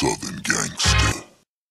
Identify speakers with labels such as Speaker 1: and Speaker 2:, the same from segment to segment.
Speaker 1: Southern Gangster.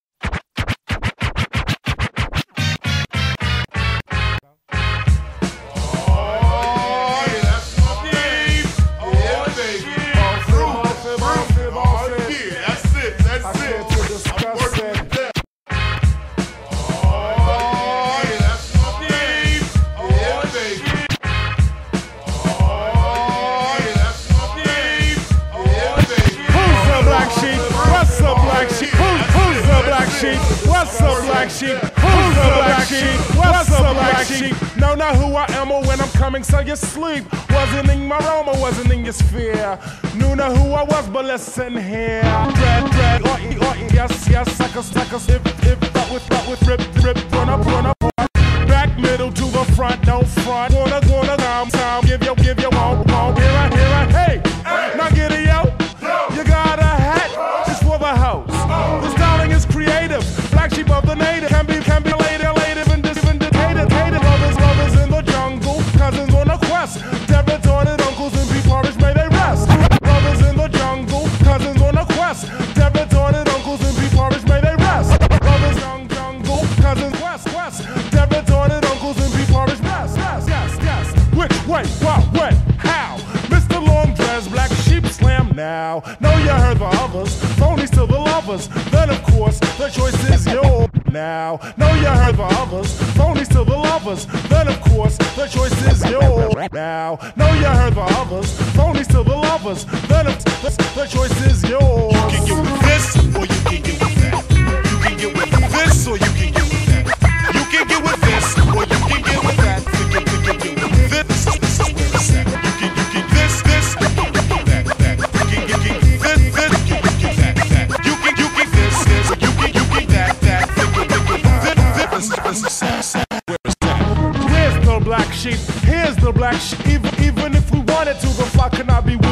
Speaker 2: What's up, black sheep? Who's the black sheep? What's up, black sheep? Know not who I am or when I'm coming, so you sleep. Wasn't in my realm or wasn't in your sphere. Knew not who I was, but listen here. Dread, yes, suckers, if with rip, run up. Back middle to the front, don't front. Gonna, time, give you, won't. Here I, hey, now get it, yo. You got a hat, just for the house. The styling is creative, black sheep of the native. Can be later, vindicated. Lovers in the jungle, cousins on a quest. Devastated uncles and beef porridge, may they rest. Lovers in the jungle, cousins on a quest. Devastated uncles and beef porridge, may they rest. Lovers jungle, cousins quest. Devastated uncles and beef porridge, rest. Yes. Which way, what, when, how? Mr. Long Dress, black sheep slam now. Know you heard the others, phonies to the lovers. Then of course, the choice is yours. Now, know you heard the others, phonies to the lovers. Then of course, the choice is yours. Now, know you heard the others, phonies to the lovers. Then the choice is yours.
Speaker 3: You can get with this, or you can get with that. You can get with this, or you can get with that. You can get with this, or you can get with that. This is where it's at. You can this, you can get that. You can get this, you can get that. You can this, you can get that.
Speaker 2: Here's the black sheep, here's the black sheep. Even if we wanted to, the flock cannot be weak.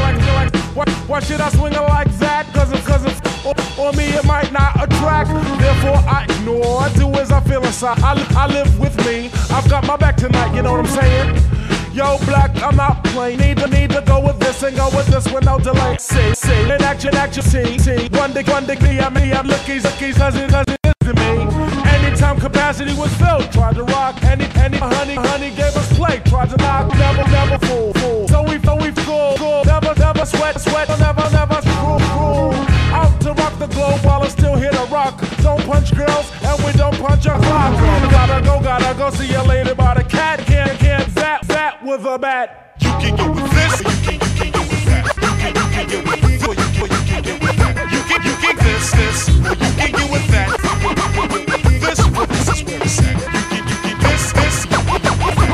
Speaker 2: Why should I swing it like that? Cause or me it might not attract. Therefore I ignore, do as I feel inside. I live with me, I've got my back tonight, you know what I'm saying? Yo, black, I'm not playing. Need to go with this and go with this with no delay. See, in action, see. One dick, me, I'm lookies, as it is to me. Anytime capacity was filled, tried to rock. Any honey gave us play, tried to knock, never fool. So we cool, never sweat, never screw. Out to rock the globe while it's still here to rock. Don't punch girls and we don't punch a clock. Gotta go, see you later by the cat. Can't zap with a bat.
Speaker 3: You can get with this, or you can get with that. You can get with this, or you can get with that. You can this, or you can get with that. This is where it's at. You can this, you can get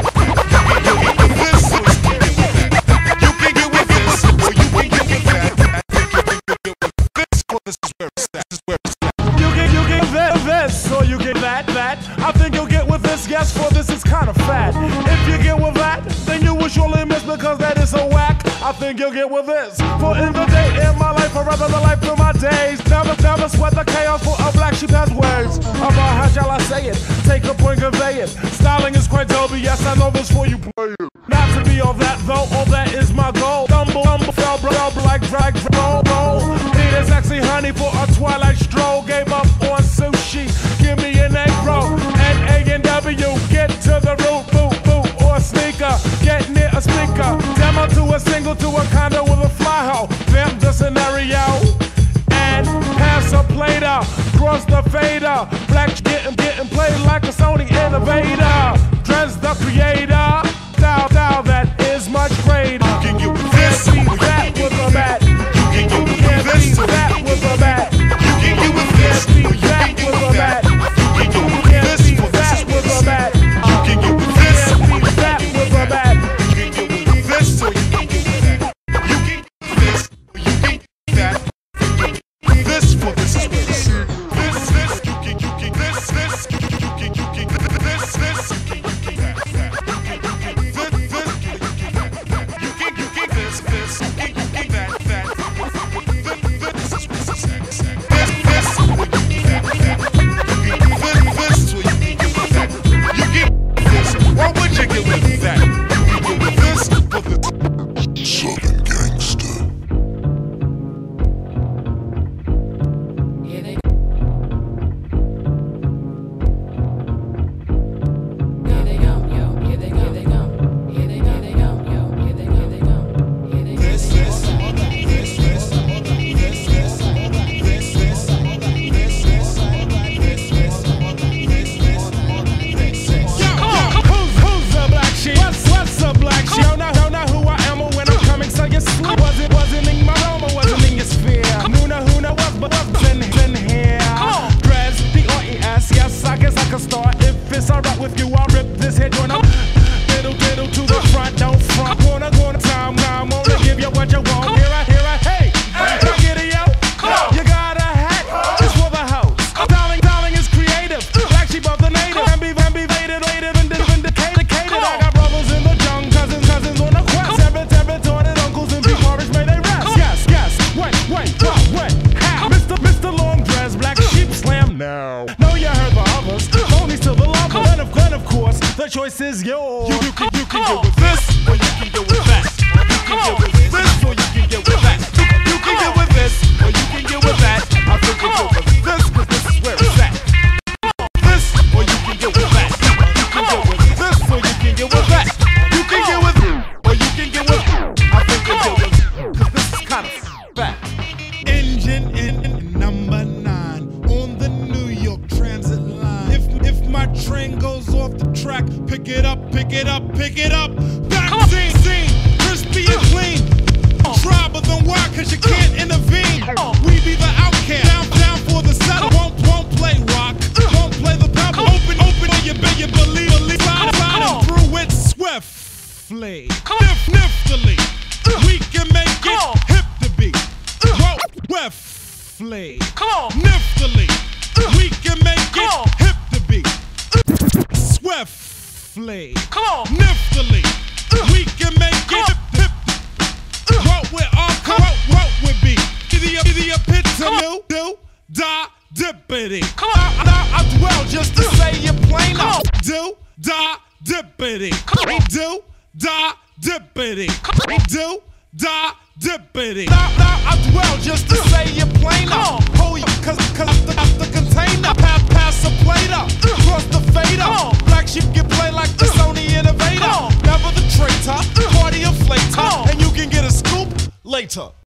Speaker 3: with this, or you can get with that. You can get with this, or you can get with that. This is where it's at.
Speaker 2: You get this, or you get that. I think you'll get with this, yes, for this is kind of fat. If you get with that, then you will surely miss because that is so whack. I think you'll get with this. For in the day in my life, or rather the life of my days, never sweat the chaos for a black sheep has ways. About how shall I say it? Take a point, convey it. Styling is quite dope, yes, I know this for you play it. Not to be all that though, all that is my goal. Dumble, fell, like drag, roll. Need a sexy honey for a twilight stroll. Gave up on sushi, give me an egg roll. And A&W, get to the root, boot, or sneaker. Get near a speaker, demo to a single, to a condo with a fly hoe. Vamp the scenario, and pass a plate out. Cross the fader, black getting played like a Sony innovator. Dress the creator, style that is much greater.
Speaker 3: You can get with this,
Speaker 2: beat that with a bat.
Speaker 3: You can get with this,
Speaker 2: beat that with a bat.
Speaker 3: You can get with this,
Speaker 2: beat that with a bat.
Speaker 3: You can get with this,
Speaker 2: beat that with a bat.
Speaker 3: You can get with this,
Speaker 2: beat that with a bat.
Speaker 3: You can get with this, or you can get with that. You can get this, or you can get that. This for this is where it's at. This, you can this, you can this, you can this, you can What would you get with that? You can get with this for the
Speaker 1: Southern Gangster.
Speaker 2: choice is yours.
Speaker 3: You can get with this, or you can get with that. You can get with this, or you can get with that. You can get with this, or you can get with that. I think you get with this, cause this is where it's at. This, or you can get with that. You can get with this, or you can get with that. You can get with, or you can get with. I think you get with, cause this is kind of fat.
Speaker 2: Engine in number 9 on the New York Transit line. If my train goes off the track, pick it up, pick it up, pick it up. Back scene, crispy and clean. Trouble than why, cause you can't intervene. We be the outcast, down for the settle. Won't play rock, won't play the pebble. Open, you believe. Sliding through it swiftly. Niftily, we can make it hip to be. Swiftly, niftily, we can make it hip to be. Swiftly, niftily, we can make it hip. What would be the epitome do da dippity. I dwell just to say you plain up. Do da dippity. Do da dippity. Do da dippity. I dwell just to say you plain up. Hold you, cause the container. Pass a plate up. Cross the fader. Black sheep get played like the Sony Innovator. Never the traitor. Party inflator. And you can get a scoop later.